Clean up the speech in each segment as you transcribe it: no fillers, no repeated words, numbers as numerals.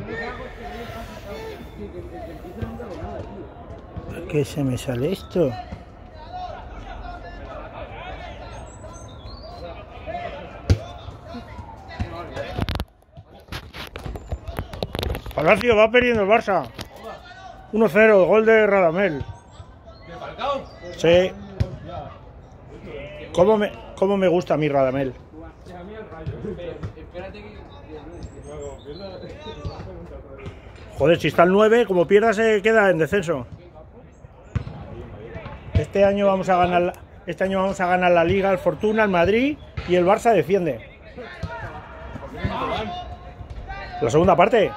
¿Por qué se me sale esto? Palacio, va perdiendo el Barça. 1-0, gol de Radamel. ¿De Falcao? Sí. ¿Cómo me gusta a mí Radamel? Joder, si está el 9, como pierda se queda en descenso. Este año vamos a ganar la Liga, el Fortuna, el Madrid y el Barça desciende. La segunda parte.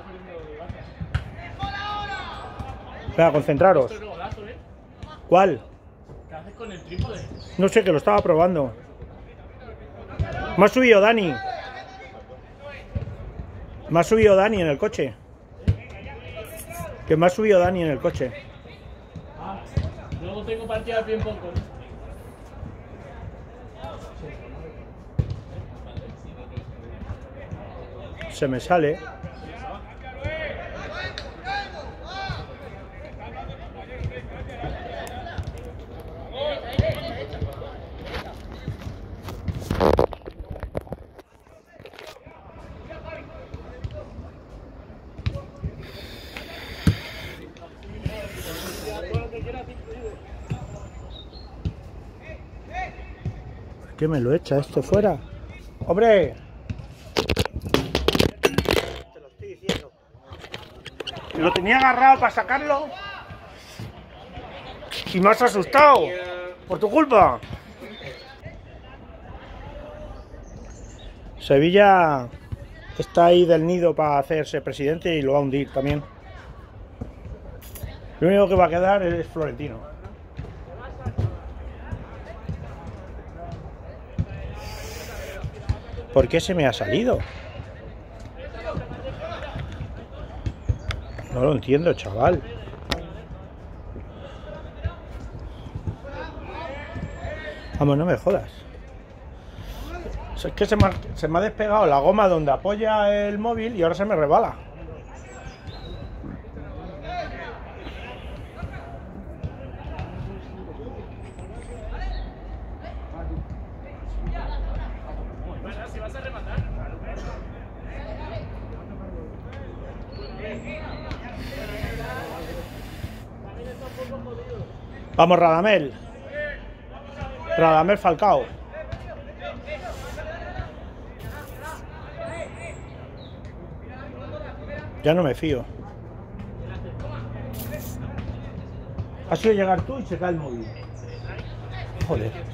Venga, concentraros. ¿Cuál? ¿Qué haces con el trípode? No sé, que lo estaba probando. Me ha subido Dani. Me ha subido Dani en el coche. Que me ha subido Dani en el coche. Ah, luego tengo partida de ping-pong con esto. Se me sale. ¿Por qué me lo echa esto fuera? ¡Hombre! Te lo estoy diciendo. Lo tenía agarrado para sacarlo y me has asustado. Por tu culpa. Sevilla está ahí del nido para hacerse presidente y lo va a hundir también. Lo único que va a quedar es Florentino. ¿Por qué se me ha salido? No lo entiendo, chaval. Vamos, no me jodas. Es que se me ha despegado la goma donde apoya el móvil y ahora se me rebala. Vamos, Radamel. Radamel Falcao. Ya no me fío. Ha sido llegar tú y se cae el móvil. Joder.